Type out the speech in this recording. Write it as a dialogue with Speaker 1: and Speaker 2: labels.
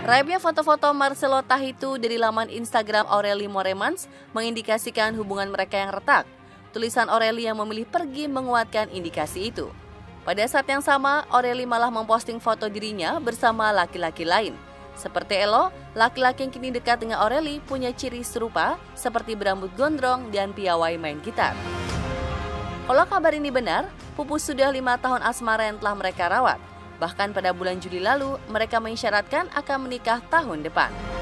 Speaker 1: Raibnya foto-foto Marcelo Tahitu dari laman Instagram Aureli Moremans mengindikasikan hubungan mereka yang retak. Tulisan Aureli yang memilih pergi menguatkan indikasi itu. Pada saat yang sama, Aureli malah memposting foto dirinya bersama laki-laki lain. Seperti Elo, laki-laki yang kini dekat dengan Aureli punya ciri serupa seperti berambut gondrong dan piawai main gitar. Kalau kabar ini benar, Pupus sudah 5 tahun asmara yang telah mereka rawat. Bahkan pada bulan Juli lalu, mereka mengisyaratkan akan menikah tahun depan.